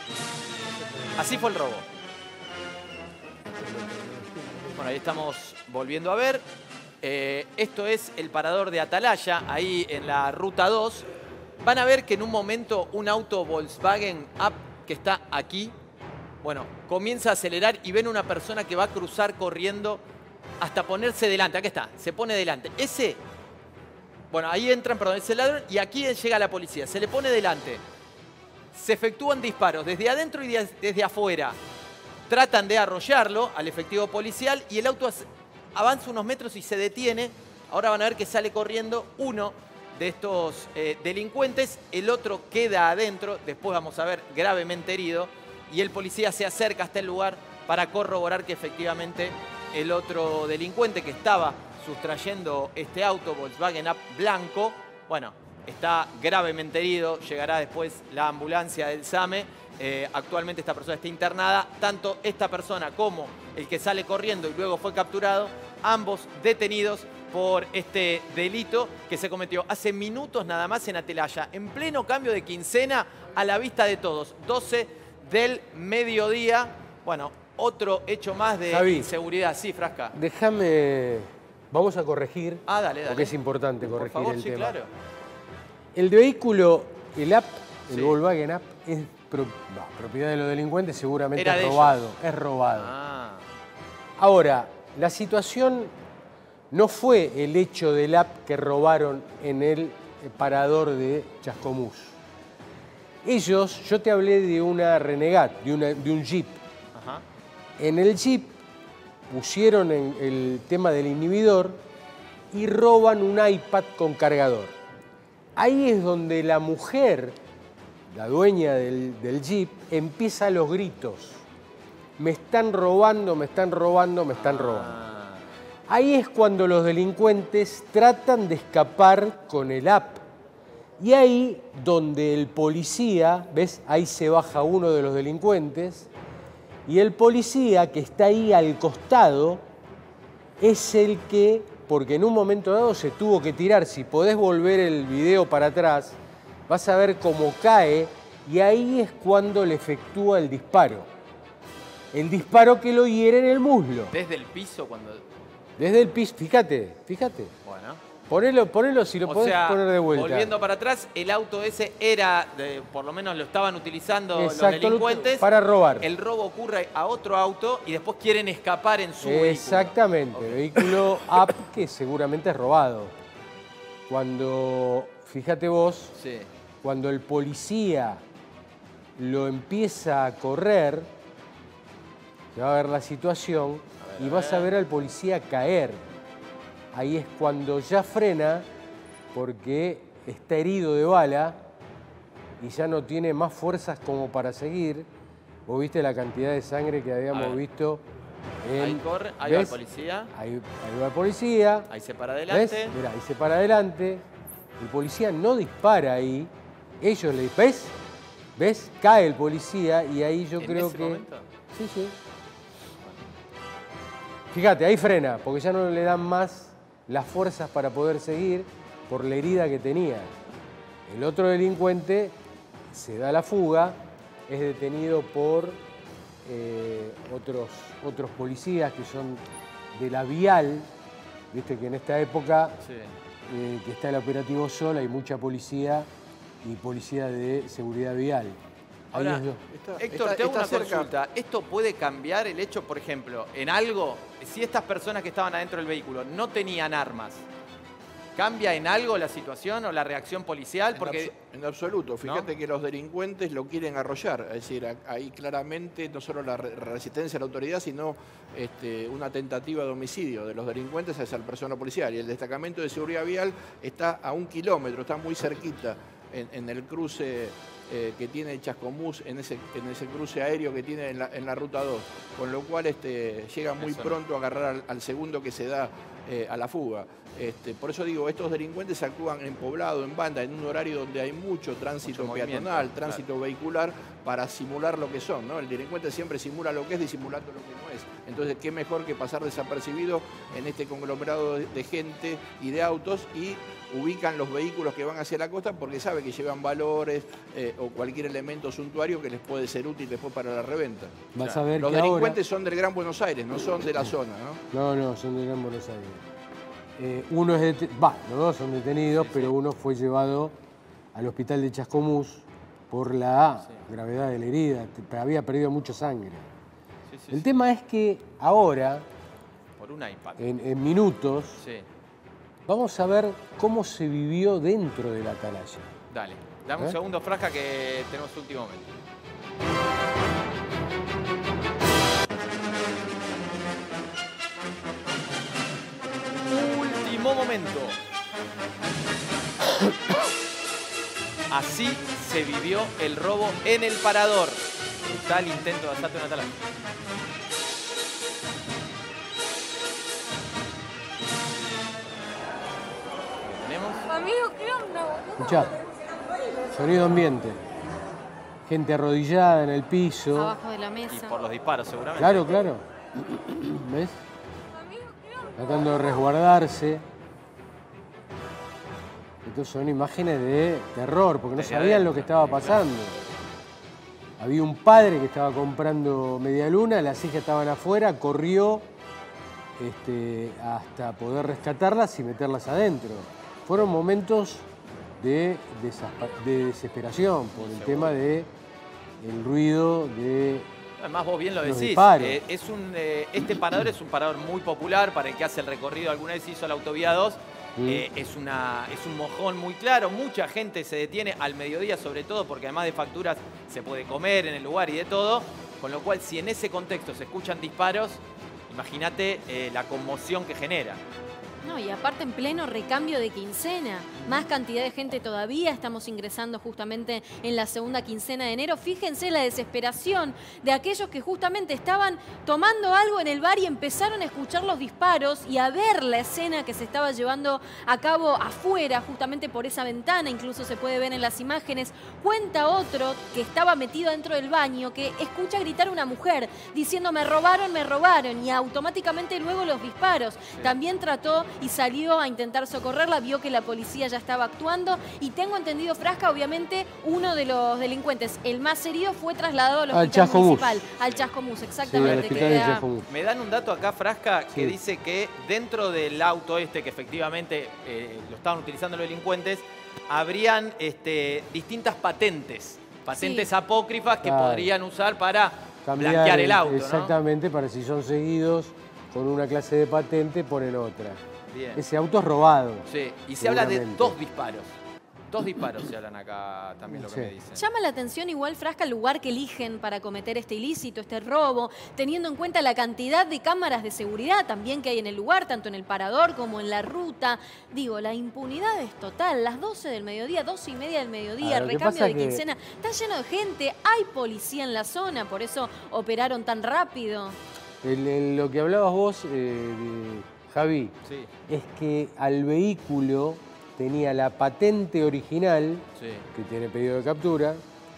Así fue el robo. Bueno, ahí estamos volviendo a ver. Esto es el parador de Atalaya, ahí en la Ruta 2. Van a ver que en un momento un auto Volkswagen Up que está aquí, bueno, comienza a acelerar y ven una persona que va a cruzar corriendo hasta ponerse delante. Aquí está, se pone delante. Bueno, ahí entran, perdón, ese ladrón y aquí llega la policía. Se le pone delante. Se efectúan disparos desde adentro y desde afuera. Tratan de arrollarlo al efectivo policial y el auto avanza unos metros y se detiene. Ahora van a ver que sale corriendo uno de estos delincuentes. El otro queda adentro, después vamos a ver gravemente herido. Y el policía se acerca hasta el lugar para corroborar que efectivamente el otro delincuente que estaba sustrayendo este auto Volkswagen Up blanco, bueno, está gravemente herido. Llegará después la ambulancia del SAME. Actualmente esta persona está internada. Tanto esta persona como el que sale corriendo y luego fue capturado, ambos detenidos por este delito que se cometió hace minutos nada más en Atalaya, en pleno cambio de quincena, a la vista de todos. 12 del mediodía. Bueno, otro hecho más de Javi, inseguridad. Sí, Frasca. Déjame, vamos a corregir, Dale. porque es importante corregir por favor, el sí, tema. claro. El vehículo, el Up, el Sí. Volkswagen Up, es propiedad de los delincuentes, seguramente Era es de robado. ellos. Es robado. Ah, Ahora, la situación no fue el hecho del Up que robaron en el parador de Chascomús. Ellos, yo te hablé de una Renegade, de un Jeep. ajá. En el Jeep pusieron en el tema del inhibidor y roban un iPad con cargador. Ahí es donde la mujer, la dueña del Jeep, empieza los gritos. Me están robando, me están robando, me están robando. Ahí es cuando los delincuentes tratan de escapar con el Up. Y ahí donde el policía, ¿ves? Ahí se baja uno de los delincuentes. Y el policía que está ahí al costado es el que, porque en un momento dado se tuvo que tirar. Si podés volver el video para atrás, vas a ver cómo cae y ahí es cuando le efectúa el disparo. El disparo que lo hiere en el muslo. Desde el piso cuando... Desde el piso, fíjate. Bueno. Ponelo si lo O podés sea, poner de vuelta. volviendo para atrás, el auto ese era, por lo menos lo estaban utilizando los Exacto, delincuentes. para robar. El robo ocurre a otro auto y después quieren escapar en su vehículo. Exactamente, Okay. vehículo Up que seguramente es robado. Cuando, fíjate vos, Sí. cuando el policía lo empieza a correr, se va a ver la situación y vas a ver al policía caer. Ahí es cuando ya frena porque está herido de bala y ya no tiene más fuerzas como para seguir. Vos viste la cantidad de sangre que habíamos visto. Ahí corre, ahí va el policía. Ahí va el policía. Ahí se para adelante. ¿Ves? Mirá, ahí se para adelante. El policía no dispara ahí. Ellos le disparan. ¿Ves? ¿Ves? Cae el policía y ahí yo creo ese que... momento? Sí, sí. Fíjate, ahí frena, porque ya no le dan más las fuerzas para poder seguir por la herida que tenía. El otro delincuente se da la fuga, es detenido por otros policías que son de la Vial. Viste que en esta época que está el operativo Sol hay mucha policía y policía de seguridad vial. Ahora, Héctor, te hago una consulta. ¿Esto puede cambiar el hecho, por ejemplo, en algo? Si estas personas que estaban adentro del vehículo no tenían armas, ¿cambia en algo la situación o la reacción policial? Porque En absoluto. Fíjate que los delincuentes lo quieren arrollar. Es decir, ahí claramente no solo la resistencia a la autoridad, sino una tentativa de homicidio de los delincuentes hacia el personal policial. Y el destacamento de seguridad vial está a 1 kilómetro, está muy cerquita en el cruce que tiene Chascomús, en ese cruce aéreo que tiene en la Ruta 2. Con lo cual llega muy pronto a agarrar al segundo que se da a la fuga. Por eso digo, estos delincuentes actúan en poblado, en banda, en un horario donde hay mucho tránsito peatonal, tránsito vehicular, para simular lo que son, ¿no? El delincuente siempre simula lo que es disimulando lo que no es. Entonces, qué mejor que pasar desapercibido en este conglomerado de gente y de autos, y ubican los vehículos que van hacia la costa porque sabe que llevan valores o cualquier elemento suntuario que les puede ser útil después para la reventa. Vas a ver los que delincuentes son del Gran Buenos Aires, no son de la zona, ¿no? No, son del Gran Buenos Aires. Uno es los dos son detenidos, pero uno fue llevado al hospital de Chascomús por la gravedad de la herida. Había perdido mucha sangre. El tema es que ahora, por un iPad, en minutos, vamos a ver cómo se vivió dentro de la atalaya. Dale, dame un segundo, Frasca, que tenemos último momento. Último momento. Así se vivió el robo en el Parador. Brutal intento de asalto en atalaya. Amigo, ¿qué onda? Escuchá, sonido ambiente. Gente arrodillada en el piso. Abajo de la mesa. Y por los disparos, seguramente. Claro. ¿Ves? Tratando de resguardarse. Estos son imágenes de terror, porque no sabían lo que estaba pasando. Había un padre que estaba comprando media luna, las hijas estaban afuera, corrió hasta poder rescatarlas y meterlas adentro. Fueron momentos de desesperación por el tema del ruido de... Además, vos bien lo decís, este parador es un parador muy popular para el que hace el recorrido. Alguna vez hizo la autovía 2. Es un mojón muy claro. Mucha gente se detiene al mediodía, sobre todo, porque además de facturas se puede comer en el lugar y de todo. Con lo cual, si en ese contexto se escuchan disparos, imagínate la conmoción que genera. No, y aparte en pleno recambio de quincena, más cantidad de gente todavía, estamos ingresando justamente en la segunda quincena de enero. Fíjense la desesperación de aquellos que justamente estaban tomando algo en el bar y empezaron a escuchar los disparos y a ver la escena que se estaba llevando a cabo afuera, justamente por esa ventana, incluso se puede ver en las imágenes. Cuenta otro que estaba metido dentro del baño que escucha gritar a una mujer diciendo me robaron, y automáticamente luego los disparos. También trató y salió a intentar socorrerla, vio que la policía ya estaba actuando y tengo entendido, Frasca, obviamente uno de los delincuentes, el más herido, fue trasladado al hospital municipal, al Chascomús, exactamente. Me dan un dato acá, Frasca, que dice que dentro del auto que efectivamente lo estaban utilizando los delincuentes, habrían distintas patentes apócrifas que podrían usar para blanquear el auto, exactamente, ¿no? Para si son seguidos con una clase de patente, ponen otra. Bien. Ese auto es robado. Sí, y se habla de 2 disparos. 2 disparos se hablan acá también, lo que me dicen. Llama la atención igual, Frasca, el lugar que eligen para cometer este ilícito, este robo, teniendo en cuenta la cantidad de cámaras de seguridad también que hay en el lugar, tanto en el parador como en la ruta. Digo, la impunidad es total. Las 12 del mediodía, 12 y media del mediodía, recambio de quincena, está lleno de gente, hay policía en la zona, por eso operaron tan rápido. Lo que hablabas vos, Javi, es que al vehículo tenía la patente original, que tiene pedido de captura,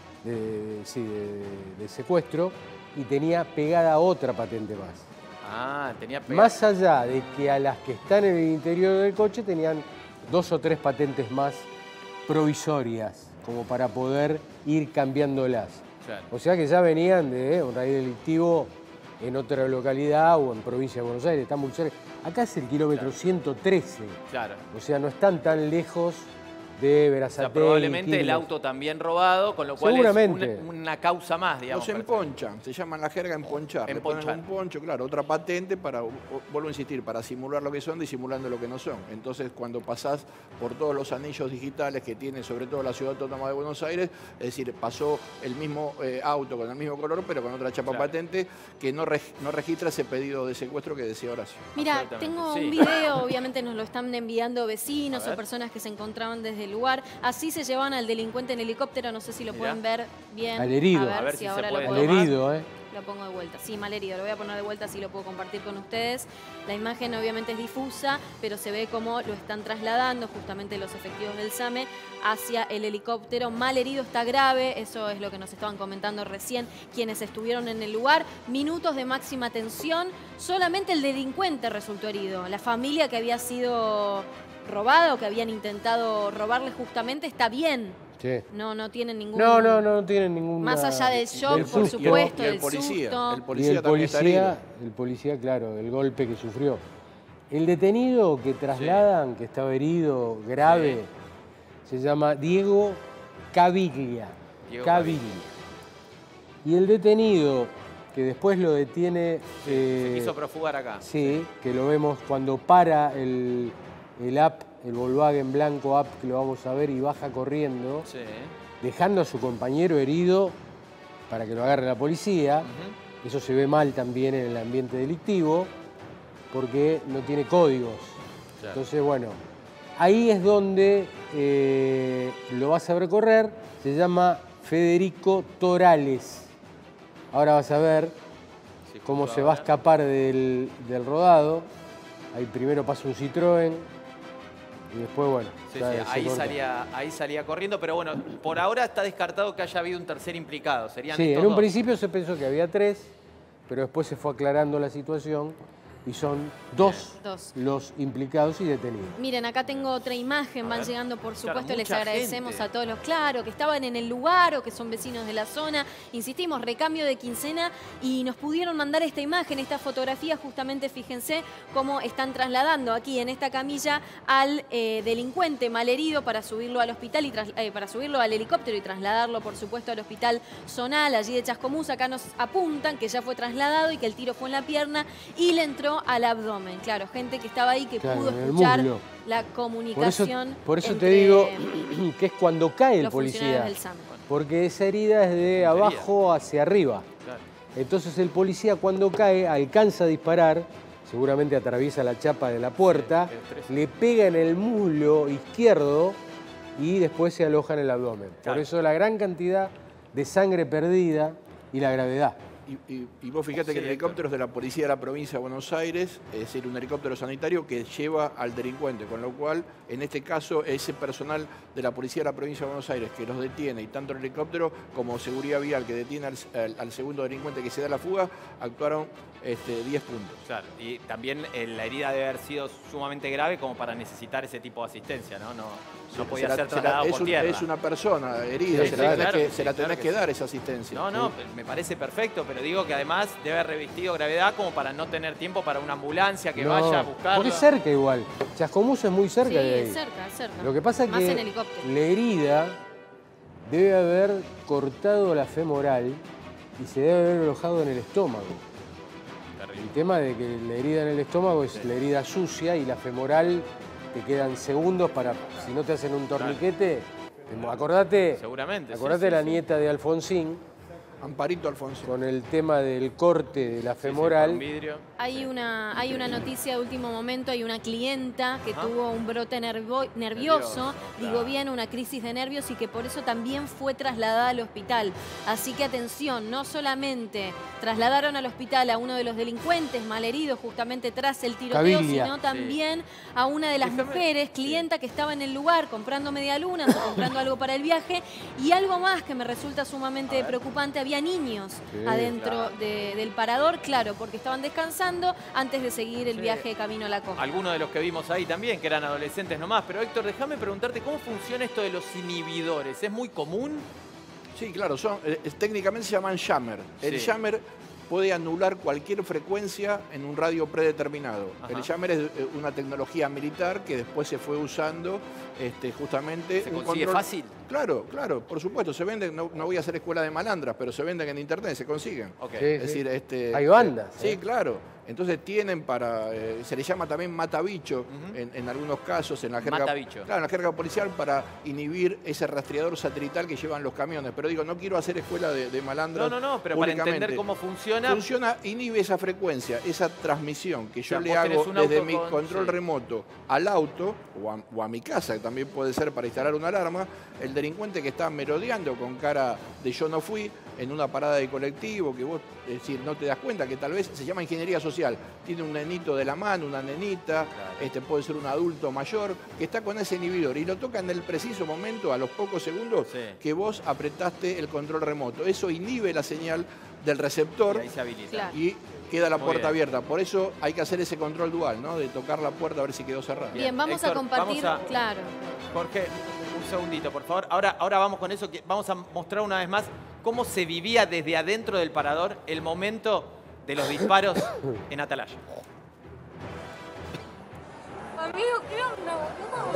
de secuestro, y tenía pegada otra patente más. Tenía pegada. Más allá de que a las que están en el interior del coche tenían 2 o 3 patentes más provisorias, como para poder ir cambiándolas. Claro. O sea que ya venían de un raíz delictivo en otra localidad o en provincia de Buenos Aires, están muy cerca. Acá es el kilómetro 113. Claro. O sea, no están tan lejos de Berazategui. O sea, probablemente el auto también robado, con lo cual es una causa más, digamos. Los emponchan, se llama en la jerga emponchar. Le ponen un poncho, claro, otra patente para, vuelvo a insistir, para simular lo que son, disimulando lo que no son. Entonces, cuando pasás por todos los anillos digitales que tiene, sobre todo la Ciudad Autónoma de Buenos Aires, es decir, pasó el mismo auto con el mismo color, pero con otra chapa patente que no registra ese pedido de secuestro que decía Horacio. Mira, tengo un video, obviamente nos lo están enviando vecinos o personas que se encontraban desde el lugar. Así se llevan al delincuente en helicóptero, no sé si lo pueden ver bien. Al herido. A ver si ahora lo podemos. Al herido, lo pongo de vuelta. Sí, malherido, lo voy a poner de vuelta, así lo puedo compartir con ustedes. La imagen obviamente es difusa, pero se ve cómo lo están trasladando justamente los efectivos del SAME hacia el helicóptero. Malherido, está grave, eso es lo que nos estaban comentando recién quienes estuvieron en el lugar. Minutos de máxima tensión, solamente el delincuente resultó herido. La familia que había sido robada o que habían intentado robarle justamente está bien. Sí. No tienen ningún... No tienen ningún... Más allá del shock, por susto. supuesto, Y el del policía, susto. el policía también está herido. El policía, claro, el golpe que sufrió. El detenido que trasladan, que estaba herido, grave, se llama Diego Caviglia. Y el detenido, que después lo detiene... Se quiso profugar acá. Sí, que lo vemos cuando para el app, el Volkswagen blanco app, que lo vamos a ver, y baja corriendo, dejando a su compañero herido para que lo agarre la policía. Eso se ve mal también en el ambiente delictivo, porque no tiene códigos. Claro. Entonces, bueno, ahí es donde lo vas a ver correr. Se llama Federico Torales. Ahora vas a ver cómo se va a escapar del rodado. Ahí primero pasa un Citroën y después, bueno. Ahí salía corriendo, pero bueno, por ahora está descartado que haya habido un tercer implicado. Serían sí, estos en un dos. principio se pensó que había 3, pero después se fue aclarando la situación y son 2 los implicados y detenidos. Miren, acá tengo otra imagen, van llegando por supuesto, claro, les agradecemos a todos los, claro, que estaban en el lugar o que son vecinos de la zona. Insistimos, recambio de quincena y nos pudieron mandar esta imagen, esta fotografía, justamente fíjense cómo están trasladando aquí en esta camilla al delincuente malherido para subirlo al hospital y para subirlo al helicóptero y trasladarlo por supuesto al hospital zonal allí de Chascomús. Acá nos apuntan que ya fue trasladado y que el tiro fue en la pierna y le entró al abdomen. Claro, gente que estaba ahí que pudo escuchar la comunicación. Por eso te digo que es cuando cae el policía. Porque esa herida es de abajo hacia arriba. Claro. Entonces el policía cuando cae alcanza a disparar, seguramente atraviesa la chapa de la puerta, le pega en el muslo izquierdo y después se aloja en el abdomen. Claro. Por eso la gran cantidad de sangre perdida y la gravedad. Y vos fíjate que el helicóptero es de la Policía de la Provincia de Buenos Aires, es decir, un helicóptero sanitario que lleva al delincuente, con lo cual, en este caso, ese personal de la Policía de la Provincia de Buenos Aires que los detiene, y tanto el helicóptero como seguridad vial que detiene al segundo delincuente que se da la fuga, actuaron 10 puntos. Claro, y también la herida debe haber sido sumamente grave como para necesitar ese tipo de asistencia, ¿no? No podía ser trasladado por tierra. Es una persona herida, se la tenés que dar esa asistencia. No, me parece perfecto, pero digo que además debe haber revestido gravedad como para no tener tiempo para una ambulancia que vaya a buscarlo. Porque es cerca igual. Chascomús es muy cerca de ahí. Es cerca. Lo que pasa es que la herida debe haber cortado la femoral y se debe haber alojado en el estómago. El tema de que la herida en el estómago es la herida sucia y la femoral te quedan segundos para, si no te hacen un torniquete, acordate, seguramente, acordate la nieta de Alfonsín, Amparito Alfonsín, con el tema del corte de la femoral. Hay una noticia de último momento, hay una clienta que tuvo un brote nervioso, digo bien, una crisis de nervios y que por eso también fue trasladada al hospital. Así que atención, no solamente trasladaron al hospital a uno de los delincuentes malheridos justamente tras el tiroteo, sino también a una de las mujeres, clienta que estaba en el lugar comprando medialunas o comprando algo para el viaje. Y algo más que me resulta sumamente preocupante, había niños adentro del parador, claro, porque estaban descansando antes de seguir el viaje de camino a la costa. Algunos de los que vimos ahí también, que eran adolescentes nomás. Pero Héctor, déjame preguntarte, ¿cómo funciona esto de los inhibidores? ¿Es muy común? Sí, claro, técnicamente se llaman jammer. El jammer puede anular cualquier frecuencia en un radio predeterminado. El jammer es una tecnología militar que después se fue usando justamente... ¿Se consigue fácil? Claro, por supuesto, se venden, no voy a hacer escuela de malandras, pero se venden en internet, se consiguen. Es decir, hay bandas. Sí, claro. Entonces tienen se le llama también matabicho en algunos casos, en la jerga, matabicho. Claro, en la jerga policial para inhibir ese rastreador satelital que llevan los camiones. Pero digo, no quiero hacer escuela de malandras. No, pero para entender cómo funciona. Inhibe esa frecuencia, esa transmisión que yo le hago desde mi control remoto al auto o a mi casa, que también puede ser para instalar una alarma. El delincuente que está merodeando con cara de yo no fui en una parada de colectivo, que vos, es decir, no te das cuenta que tal vez se llama ingeniería social. Tiene un nenito de la mano, una nenita, puede ser un adulto mayor, que está con ese inhibidor y lo toca en el preciso momento, a los pocos segundos, que vos apretaste el control remoto. Eso inhibe la señal del receptor y ahí se habilita. Y queda la puerta abierta. Por eso hay que hacer ese control dual, ¿no? De tocar la puerta a ver si quedó cerrada. Bien, vamos Héctor, a compartir, claro. Jorge, un segundito, por favor. Ahora vamos con eso, que vamos a mostrar una vez más cómo se vivía desde adentro del parador el momento de los disparos en Atalaya. Amigo, ¿qué onda?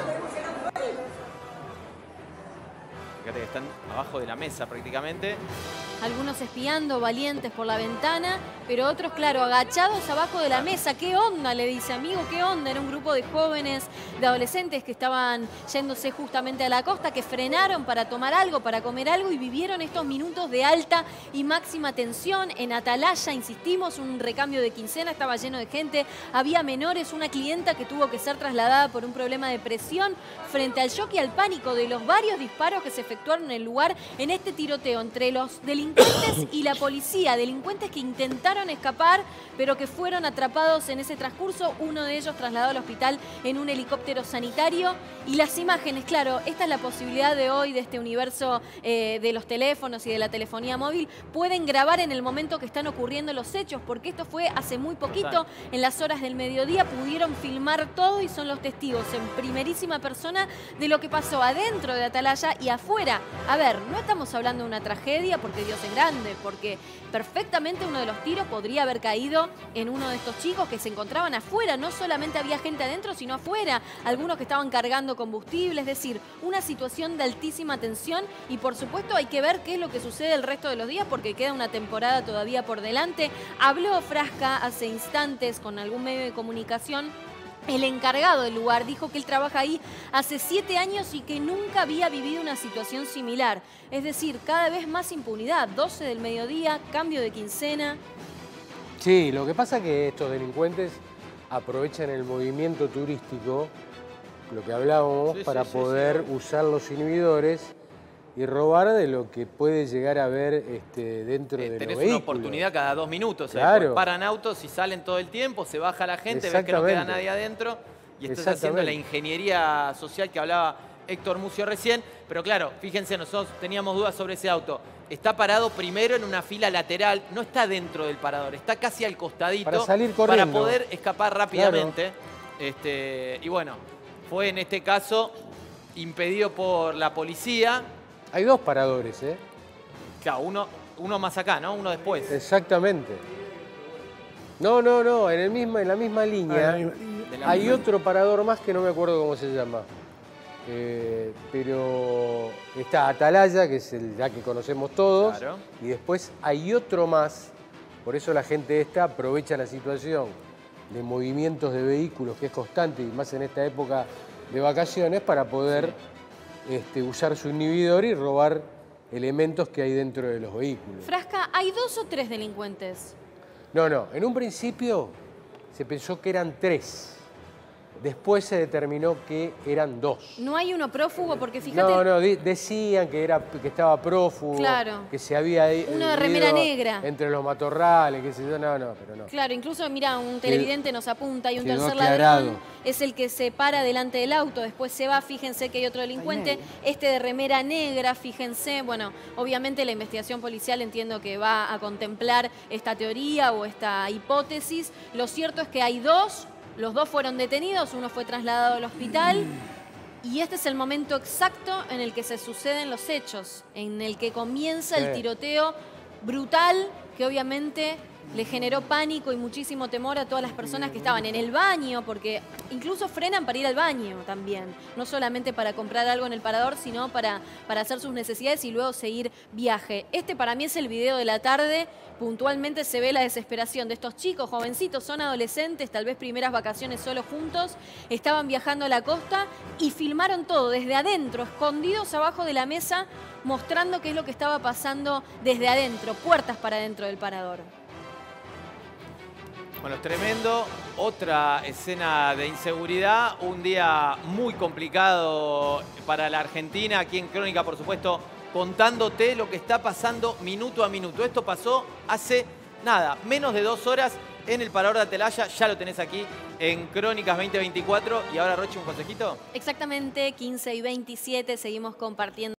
Fíjate que están abajo de la mesa prácticamente. Algunos espiando, valientes por la ventana, pero otros, claro, agachados abajo de la mesa. ¿Qué onda? Le dice, amigo, ¿qué onda? Era un grupo de jóvenes, de adolescentes que estaban yéndose justamente a la costa, que frenaron para tomar algo, para comer algo y vivieron estos minutos de alta y máxima tensión. En Atalaya, insistimos, un recambio de quincena, estaba lleno de gente, había menores, una clienta que tuvo que ser trasladada por un problema de presión frente al shock y al pánico de los varios disparos que se efectuaron en el lugar en este tiroteo entre los delincuentes y la policía, delincuentes que intentaron escapar, pero que fueron atrapados en ese transcurso, uno de ellos trasladado al hospital en un helicóptero sanitario. Y las imágenes, claro, esta es la posibilidad de hoy, de este universo de los teléfonos y de la telefonía móvil, pueden grabar en el momento que están ocurriendo los hechos, porque esto fue hace muy poquito, en las horas del mediodía, pudieron filmar todo y son los testigos en primerísima persona de lo que pasó adentro de Atalaya y afuera. A ver, no estamos hablando de una tragedia porque Dios es grande, porque perfectamente uno de los tiros podría haber caído en uno de estos chicos que se encontraban afuera. No solamente había gente adentro, sino afuera. Algunos que estaban cargando combustible, es decir, una situación de altísima tensión. Y por supuesto hay que ver qué es lo que sucede el resto de los días, porque queda una temporada todavía por delante. Habló Frasca hace instantes con algún medio de comunicación. El encargado del lugar dijo que él trabaja ahí hace 7 años y que nunca había vivido una situación similar. Es decir, cada vez más impunidad. 12 del mediodía, cambio de quincena. Sí, lo que pasa es que estos delincuentes aprovechan el movimiento turístico, lo que hablábamos, para poder usar los inhibidores y robar de lo que puede llegar a ver dentro de los vehículos. Tenés una oportunidad cada 2 minutos. Claro. Paran autos y salen todo el tiempo, se baja la gente, ves que no queda nadie adentro y estás haciendo la ingeniería social que hablaba Héctor Mucio recién. Pero claro, fíjense, nosotros teníamos dudas sobre ese auto. Está parado primero en una fila lateral, no está dentro del parador, está casi al costadito para salir corriendo, para poder escapar rápidamente. Claro. Y bueno, fue en este caso impedido por la policía. Hay 2 paradores, ¿eh? Claro, uno más acá, ¿no? Uno después. Exactamente. No, en la misma línea hay otro parador más que no me acuerdo cómo se llama. Pero está Atalaya, que es el ya que conocemos todos, claro. Y después hay otro más, por eso la gente aprovecha la situación de movimientos de vehículos, que es constante, y más en esta época de vacaciones, para poder usar su inhibidor y robar elementos que hay dentro de los vehículos. Frasca, ¿hay 2 o 3 delincuentes? No, en un principio se pensó que eran 3. Después se determinó que eran 2. ¿No hay uno prófugo? Porque fíjate... No, decían que estaba prófugo, claro, que se había uno de remera negra entre los matorrales, qué sé yo, pero no. Claro, incluso, mira, un televidente nos apunta, hay un tercer ladrón, es el que se para delante del auto, después se va, fíjense que hay otro delincuente, este de remera negra, fíjense, bueno, obviamente la investigación policial entiendo que va a contemplar esta teoría o esta hipótesis. Lo cierto es que hay 2. Los 2 fueron detenidos, uno fue trasladado al hospital y este es el momento exacto en el que se suceden los hechos, en el que comienza el tiroteo brutal que obviamente le generó pánico y muchísimo temor a todas las personas que estaban en el baño, porque incluso frenan para ir al baño también, no solamente para comprar algo en el parador, sino para hacer sus necesidades y luego seguir viaje. Este para mí es el video de la tarde. Puntualmente se ve la desesperación de estos chicos, jovencitos, son adolescentes, tal vez primeras vacaciones solo juntos, estaban viajando a la costa y filmaron todo desde adentro, escondidos abajo de la mesa, mostrando qué es lo que estaba pasando desde adentro, puertas para adentro del parador. Bueno, es tremendo. Otra escena de inseguridad. Un día muy complicado para la Argentina. Aquí en Crónica, por supuesto, contándote lo que está pasando minuto a minuto. Esto pasó hace, nada, menos de 2 horas en el Parador de Atalaya. Ya lo tenés aquí en Crónicas 2024. Y ahora, Rochi, un consejito. Exactamente, 15 y 27. Seguimos compartiendo.